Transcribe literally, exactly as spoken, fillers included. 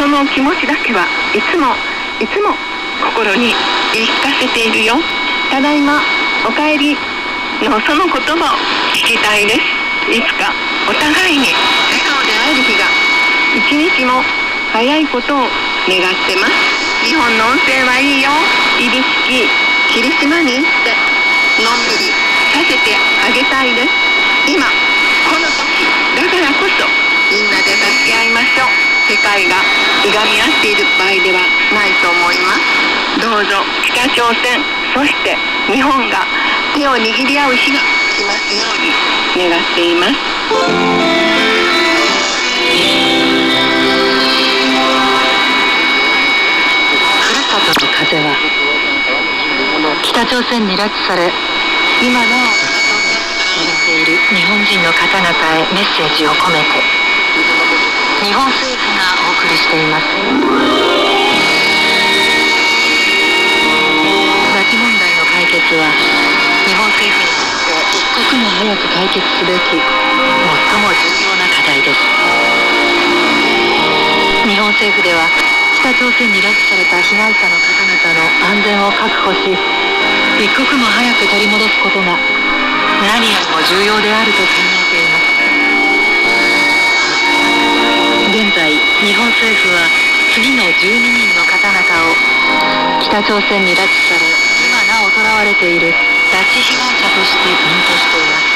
の気持ちだけはいつもいつも心に言い聞かせているよ。ただいまおかえりのその言葉を聞きたいです。いつかお互いに笑顔で会える日が一日も早いことを願ってます。日本の温泉はいいよ。指宿霧島に行ってのんびりさせてあげたいです。今この時だからこそみんなで助け合いましょう。世界がいがみ合っている場合ではないと思います。どうぞ北朝鮮そして日本が手を握り合う日が来ますように願っています。 ふるさとの風は北朝鮮に拉致され今なお眠っている日本人の方々へメッセージを込めて日本政府がお送りしています。拉致問題の解決は日本政府にとって一刻も早く解決すべき最も重要な課題です。日本政府では北朝鮮に拉致された被害者の方々の安全を確保し一刻も早く取り戻すことが何よりも重要であると考えています。現在日本政府は次のじゅうににんの方々を北朝鮮に拉致され今なお囚われている拉致被害者として認定しています。